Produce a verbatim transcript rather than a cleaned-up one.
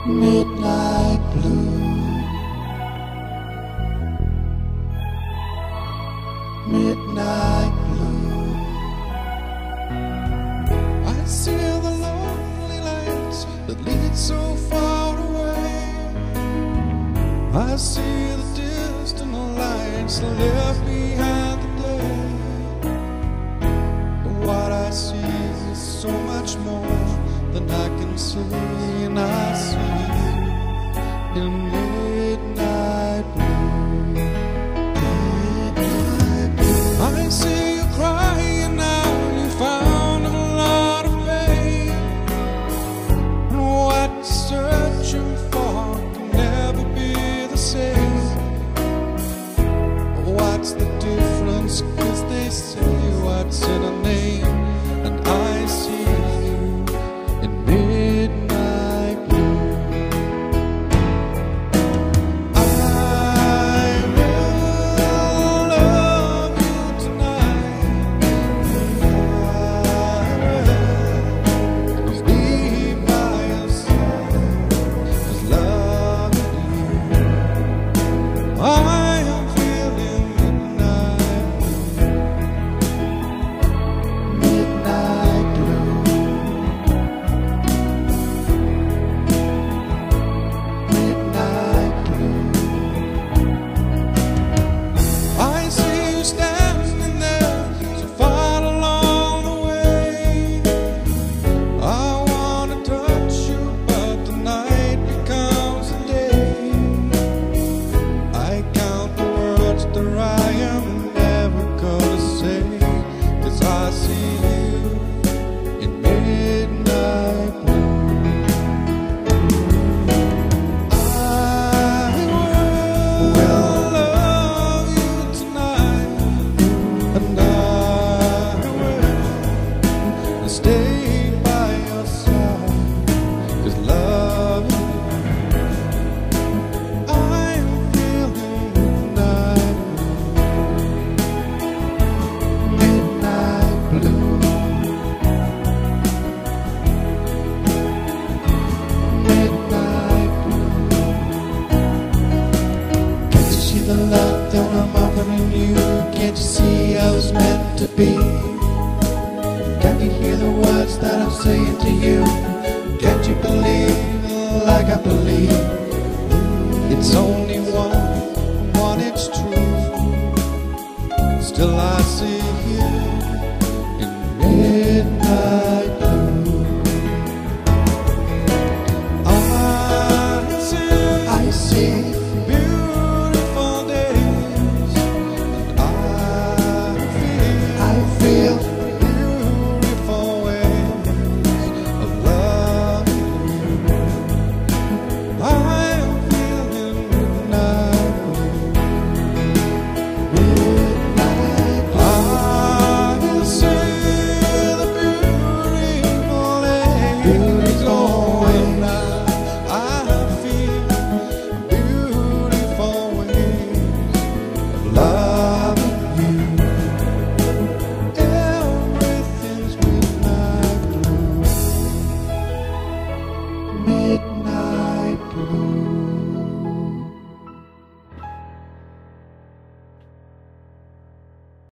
Midnight blue, midnight blue. I see the lonely lights that lead so far away. I see the distant lights left behind the day. But what I see is so much more than I can see, and I see you in midnight blue. Midnight blue. I see you crying now, you found a lot of pain, and what you're searching for can never be the same. What's the difference? 'Cause they say what's in a name, and I see you in midnight blue. I will love you tonight, I will be by your side, 'cause loving you, I am feeling midnight blue. Midnight blue. Midnight blue. I see you standing there, so far along the way. I wanna touch you, but the night becomes the day. I count the words that I am never gonna say, 'cause I see you in midnight blue. I will love you tonight, and I will stay by your side, 'cause loving you, I am feeling midnight blue. Midnight blue. Midnight blue. Can't you see the love that I'm offering you? Can't you see how it's meant to be? Can't you hear the words that I'm saying to you? Can't you believe like I believe? It's only one, one, it's true. Still I see you in midnight